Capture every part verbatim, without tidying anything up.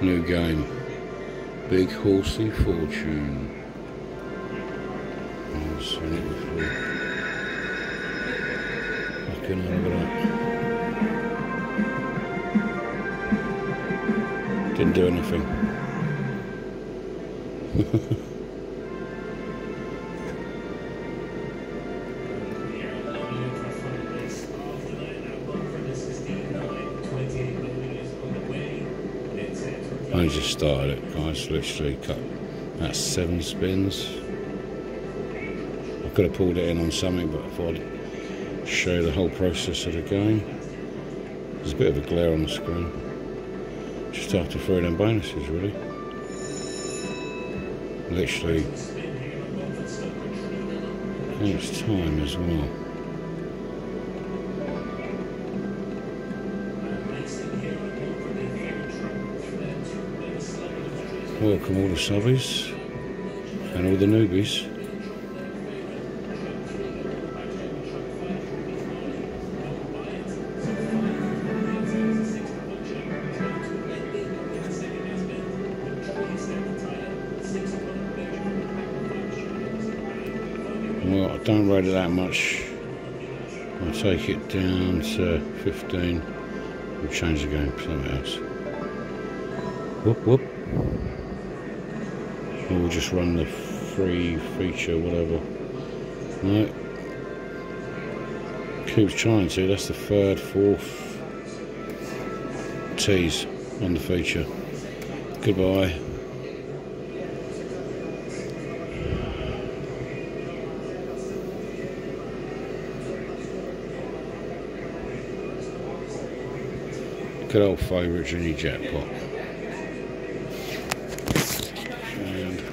New game. Big Horsey Fortune. I've seen it before. Fucking hell, look at that. Didn't do anything. I just started it, guys. Literally cut about seven spins. I could have pulled it in on something, but I thought I'd show you the whole process of the game. There's a bit of a glare on the screen. Just after throwing them bonuses, really. Literally, I think it's time as well. Welcome all the subbies and all the newbies. Well, I don't rate it that much. I'll take it down to fifteen. We'll change the game for something else. Whoop whoop. Or we'll just run the free feature, whatever. No. Keeps trying to. That's the third, fourth tease on the feature. Goodbye. Good old favourite Junior Jackpot. And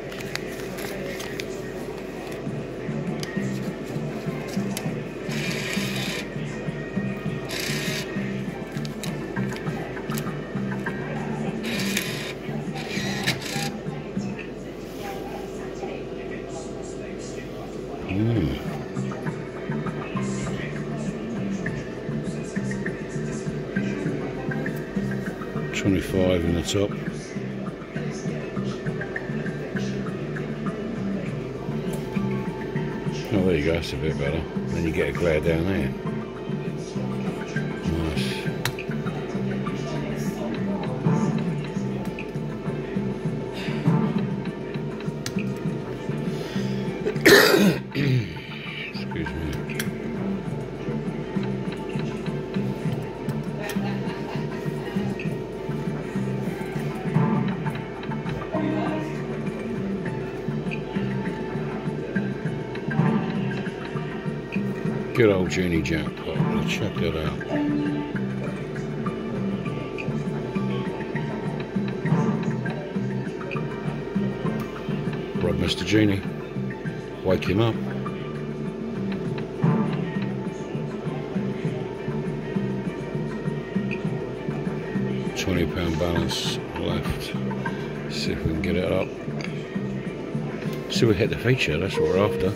mm. twenty-five in the top. Oh, there you go, that's a bit better. Then you get a glare down there. Nice. Excuse me. Good old Junior Jackpot. Let's check that out. Rob Mister Genie. Wake him up. twenty pound balance left. See if we can get it up. See if we hit the feature, that's what we're after.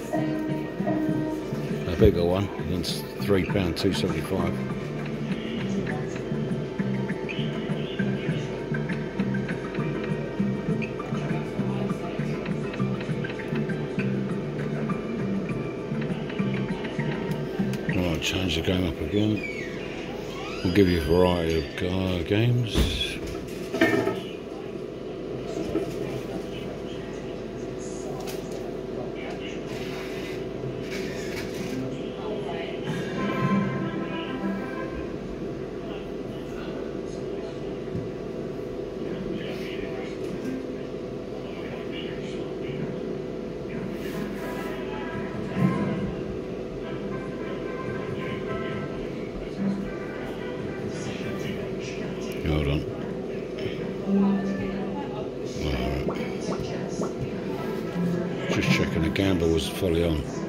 A bigger one, and it's three pound two seventy-five. Right, change the game up again. We'll give you a variety of uh, games. Hold on. Alright. Just checking the gamble was fully on.